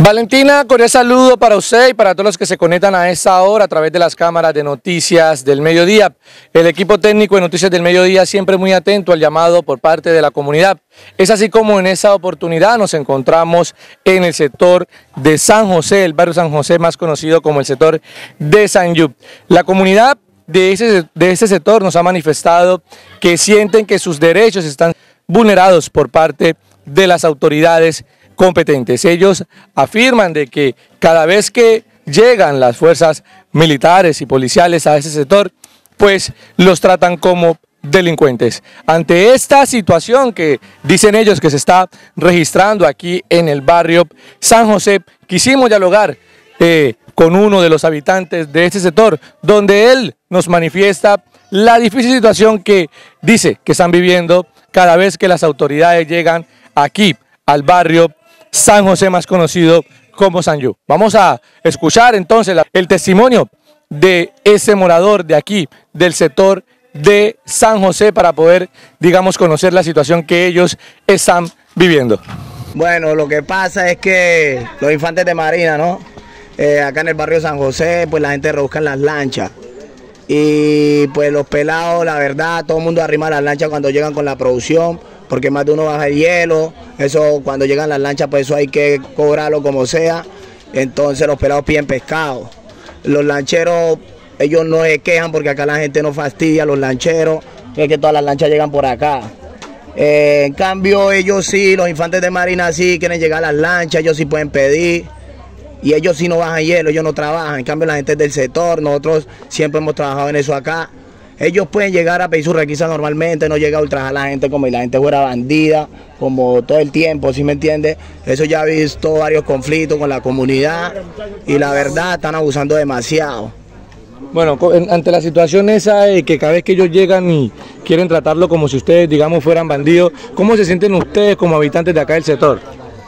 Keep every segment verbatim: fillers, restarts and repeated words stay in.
Valentina, cordial saludo para usted y para todos los que se conectan a esta hora a través de las cámaras de Noticias del Mediodía. El equipo técnico de Noticias del Mediodía siempre muy atento al llamado por parte de la comunidad. Es así como en esta oportunidad nos encontramos en el sector de San José, el barrio San José más conocido como el sector de San Yup. La comunidad de ese, de ese sector nos ha manifestado que sienten que sus derechos están vulnerados por parte de las autoridades competentes. Ellos afirman de que cada vez que llegan las fuerzas militares y policiales a ese sector, pues los tratan como delincuentes. Ante esta situación que dicen ellos que se está registrando aquí en el barrio San José, quisimos dialogar eh, con uno de los habitantes de este sector, donde él nos manifiesta la difícil situación que dice que están viviendo cada vez que las autoridades llegan aquí al barrio San José, más conocido como San Yup. Vamos a escuchar entonces el testimonio de ese morador de aquí, del sector de San José, para poder, digamos, conocer la situación que ellos están viviendo. Bueno, lo que pasa es que los infantes de marina, ¿no? Eh, acá en el barrio San José, pues la gente rebusca las lanchas. Y pues los pelados, la verdad, todo el mundo arrima las lanchas cuando llegan con la producción, porque más de uno baja el hielo. Eso cuando llegan las lanchas, pues eso hay que cobrarlo como sea. Entonces los pelados piden pescado. Los lancheros, ellos no se quejan porque acá la gente no fastidia a los lancheros, es que todas las lanchas llegan por acá. Eh, en cambio ellos sí, los infantes de marina sí quieren llegar a las lanchas, ellos sí pueden pedir. Y ellos sí no bajan hielo, ellos no trabajan. En cambio la gente del sector, nosotros siempre hemos trabajado en eso acá. Ellos pueden llegar a pedir su requisa normalmente, no llega a ultrajar a la gente como si la gente fuera bandida, como todo el tiempo, ¿sí me entiende? Eso ya he visto varios conflictos con la comunidad y la verdad están abusando demasiado. Bueno, ante la situación esa de que cada vez que ellos llegan y quieren tratarlo como si ustedes, digamos, fueran bandidos, ¿cómo se sienten ustedes como habitantes de acá del sector?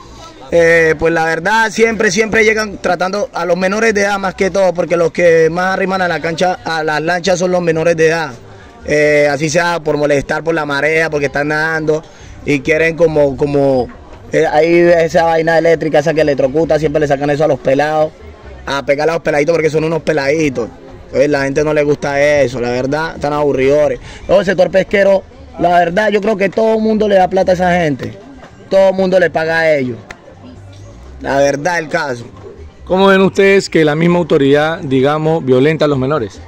Eh, pues la verdad siempre, siempre llegan tratando a los menores de edad más que todo, porque los que más arriman a la cancha, a las lanchas son los menores de edad. Eh, así sea por molestar por la marea, porque están nadando y quieren como, como eh, ahí esa vaina eléctrica, esa que electrocuta, siempre le sacan eso a los pelados, a pegar a los peladitos porque son unos peladitos. Entonces la gente no le gusta eso, la verdad, están aburridores. Luego el sector pesquero, la verdad yo creo que todo el mundo le da plata a esa gente, todo el mundo le paga a ellos. La verdad el caso. ¿Cómo ven ustedes que la misma autoridad, digamos, violenta a los menores?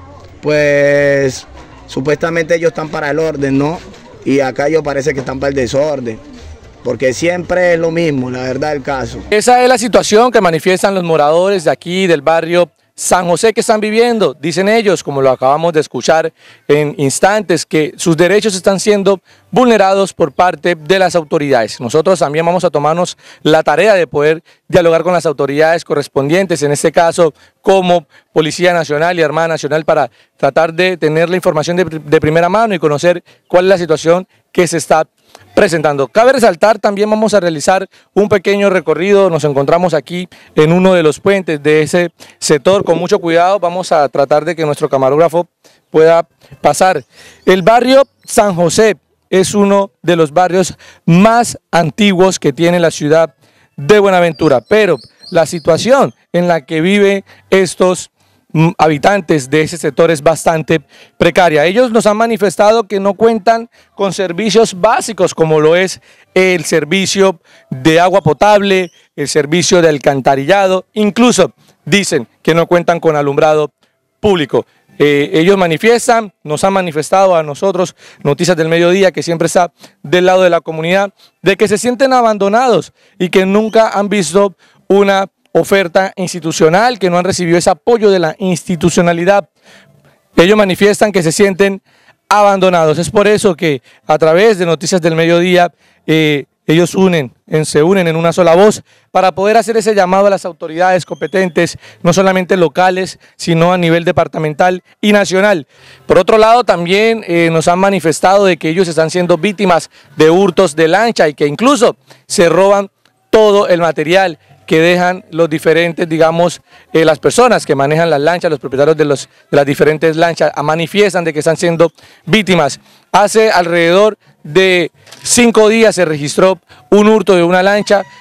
Pues supuestamente ellos están para el orden, ¿no? Y acá ellos parece que están para el desorden, porque siempre es lo mismo, la verdad el caso. Esa es la situación que manifiestan los moradores de aquí del barrio San José que están viviendo. Dicen ellos, como lo acabamos de escuchar en instantes, que sus derechos están siendo vulnerados por parte de las autoridades. Nosotros también vamos a tomarnos la tarea de poder dialogar con las autoridades correspondientes, en este caso como Policía Nacional y Armada Nacional, para tratar de tener la información de, de primera mano y conocer cuál es la situación que se está presentando. Cabe resaltar, también vamos a realizar un pequeño recorrido. Nos encontramos aquí en uno de los puentes de ese sector. Con mucho cuidado vamos a tratar de que nuestro camarógrafo pueda pasar. El barrio San José es uno de los barrios más antiguos que tiene la ciudad de Buenaventura, pero la situación en la que viven estos habitantes de ese sector es bastante precaria. Ellos nos han manifestado que no cuentan con servicios básicos como lo es el servicio de agua potable, el servicio de alcantarillado, incluso dicen que no cuentan con alumbrado público. Eh, ellos manifiestan, nos han manifestado a nosotros, Noticias del Mediodía, que siempre está del lado de la comunidad, de que se sienten abandonados y que nunca han visto una oferta institucional, que no han recibido ese apoyo de la institucionalidad. Ellos manifiestan que se sienten abandonados. Es por eso que a través de Noticias del Mediodía eh, ellos unen, en, se unen en una sola voz para poder hacer ese llamado a las autoridades competentes, no solamente locales, sino a nivel departamental y nacional. Por otro lado, también eh, nos han manifestado de que ellos están siendo víctimas de hurtos de lancha y que incluso se roban todo el material que dejan los diferentes, digamos, eh, las personas que manejan las lanchas, los propietarios de, los, de las diferentes lanchas, manifiestan de que están siendo víctimas. Hace alrededor de cinco días se registró un hurto de una lancha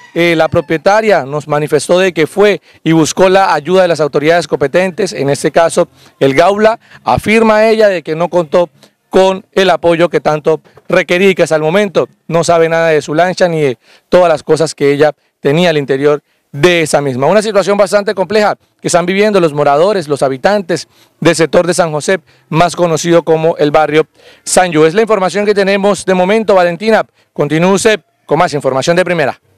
eh, la propietaria nos manifestó de que fue y buscó la ayuda de las autoridades competentes, en este caso el Gaula. Afirma ella de que no contó con el apoyo que tanto requería y que hasta el momento no sabe nada de su lancha ni de todas las cosas que ella tenía al interior de esa misma. Una situación bastante compleja que están viviendo los moradores, los habitantes del sector de San José, más conocido como el barrio San Yo. Es la información que tenemos de momento. Valentina, continúe usted con más información de primera.